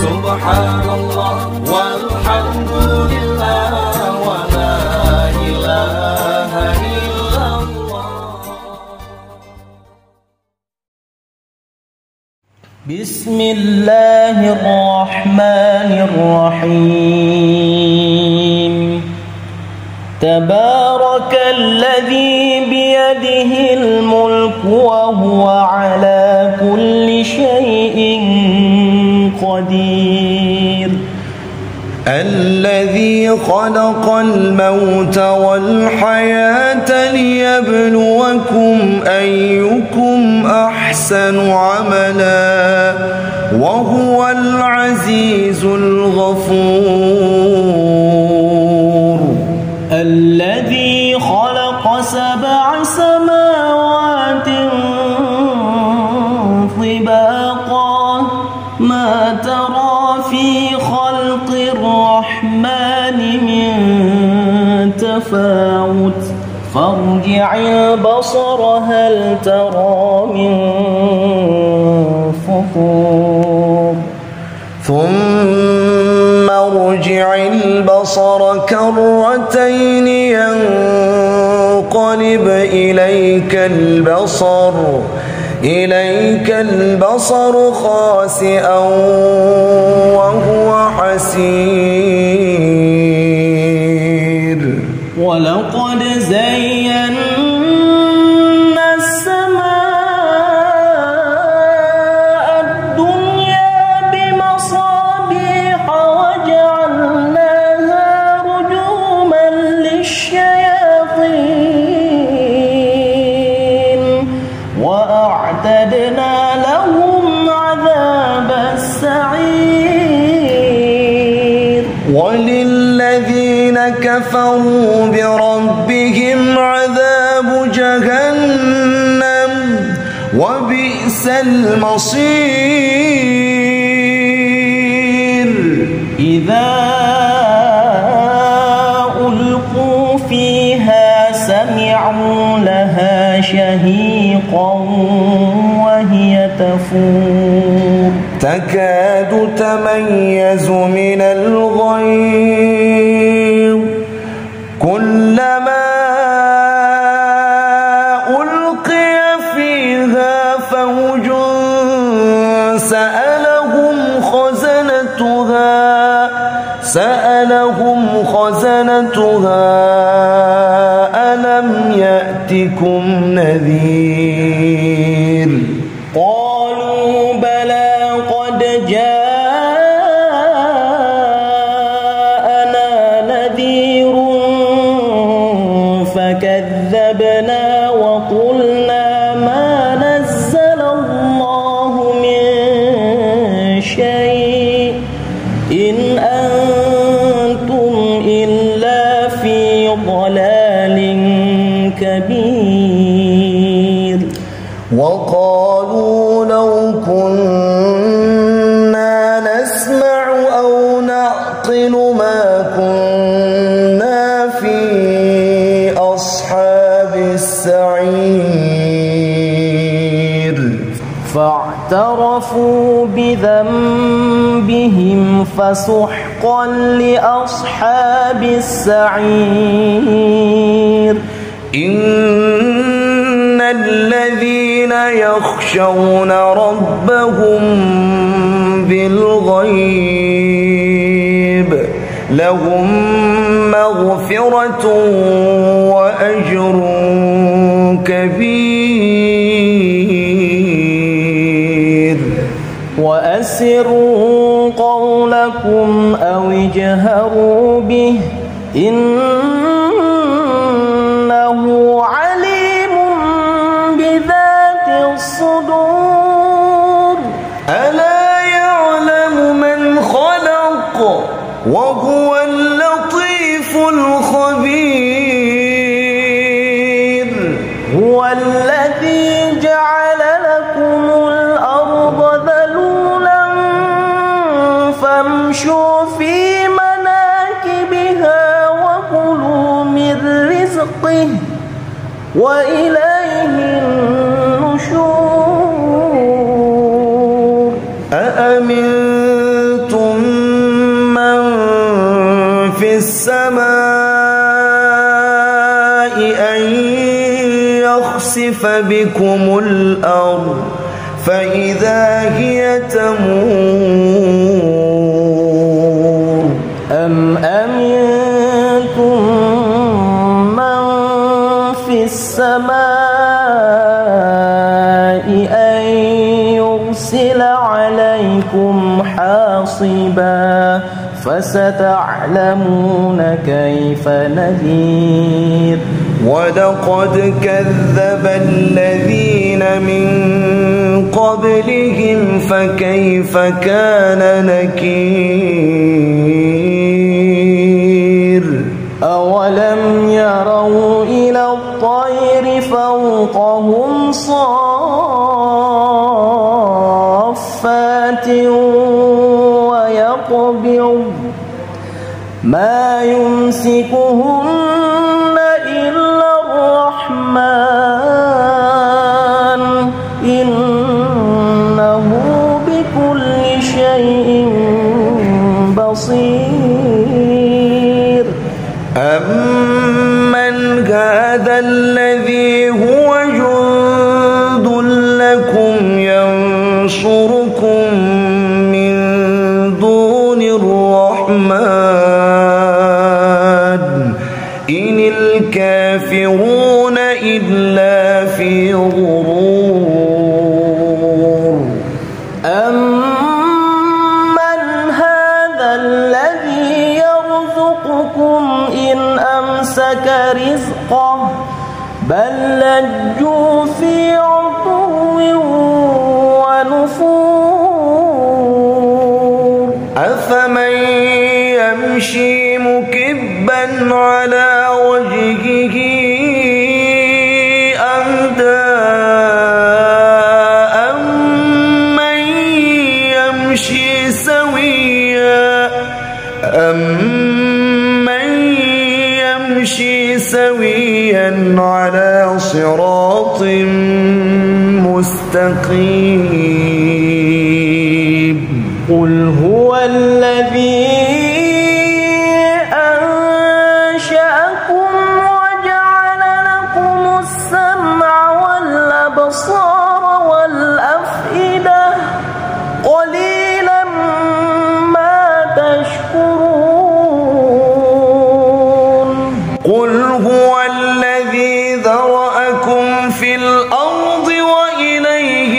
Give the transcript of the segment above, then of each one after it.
سبحان الله والحمد لله ولا إله إلا الله. بسم الله الرحمن الرحيم. تبارك الذي بيده الملك وهو على كل شيء قدير. الذي خلق الموت والحياة ليبلوكم أيكم أحسن عملا وهو العزيز الغفور. الذي خلق 7 سماوات طباقا ما ترى في خلق الرحمن من تفاوت فارجع البصر هل ترى من فطور. ثم ارجع البصر كرتين ينقلب إليك البصر خاسئا وهو حسير. ولقد زينا السماء الدنيا بمصابيح وجعلناها رجوما للشياطين وأعتدنا لهم عذاب السعير. وللذين كفروا بربهم عذاب جهنم وبئس المصير. إذا ألقوا فيها سمعوا لها شهيقا وهي تفور تكاد تميز من الغيظ كلما ألقي فيها فوج سألهم خزنتها ألم يأتكم نذير. قالوا بلى قد جاءنا نذير فكذبنا وقلنا ما نزل الله من شيء إن أنتم إلا في ضلال كبير. وقالوا لو كنا نسمع أو نعقل ما كنا في أصحاب السعير. فاعترفوا بذنبهم فسحقا لأصحاب السعير. إن الذين يخشون ربهم بالغيب لهم مغفرة وأجر كبير. وأسروا قولكم أو اجهروا به إنه عليم بذات الصدور. ألا يعلم من خلق وهو اللطيف الخبير. هو الذي جعل لكم الأرض ذلولا فامشوا في مناكبها وكلوا من رزقه وإليه النشور. أأمنتم السماء أن يخسف بكم الأرض فإذا هي تمور أم أمنتم من في السماء أن يرسل عليكم حاصبا فستعلمون كيف نذير ولقد كذب الذين من قبلهم فكيف كان نكير أولم يروا إلى الطير فوقهم صافات ويقبض ما يمسكهن إلا الرحمن إنه بكل شيء بصير أمن هذا الذي هو جند لكم ينصركم من دون الرحمن إن الكافرون إلا في غرور أمن هذا الذي يرزقكم إن أمسك رزقه بل لجوا في عتو ونفور أفمن يمشي مكبا على وجهه أهدى أمن يمشي سويا على صراط مستقيم قل هو الذي أنشأكم وجعل لكم السمع والأبصار والأفئدة قليلا ما تشكرون قل هو الذي ذرأكم في الأرض وإليه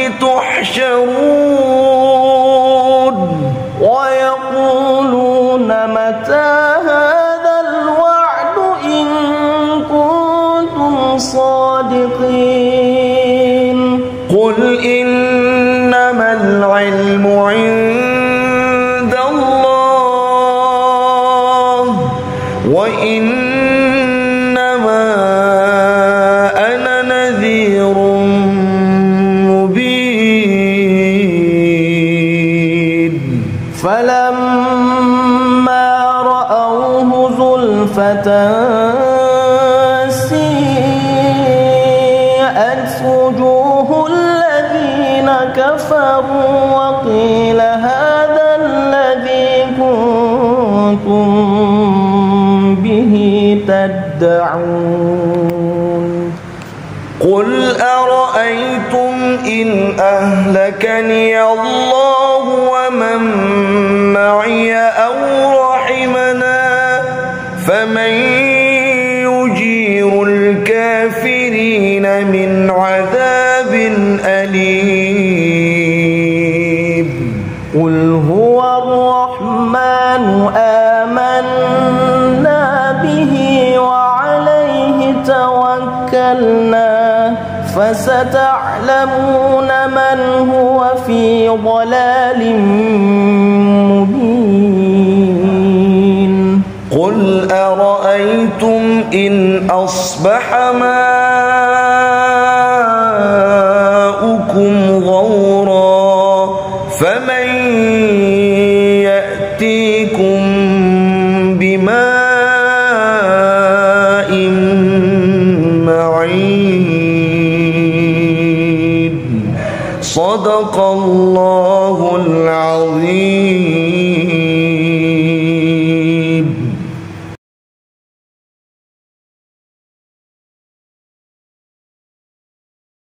تحشرون ويقولون متى هذا الوعد إن كنتم صادقين قل إنما العلم عند الله وإنما أنا نذير مبين فلما رأوه زلفة سيئت وجوه الذين كفروا وقيل هذا الذي كنتم به تدعون قل أرأيتم إن أهلكني الله ومن معي أو رحمنا فمن يجير الكافرين من عذاب أليم قل هو الرحمن آمنا به وعليه توكلنا فستعلمون من هو في ضلال مبين قل أرأيتم إن أصبح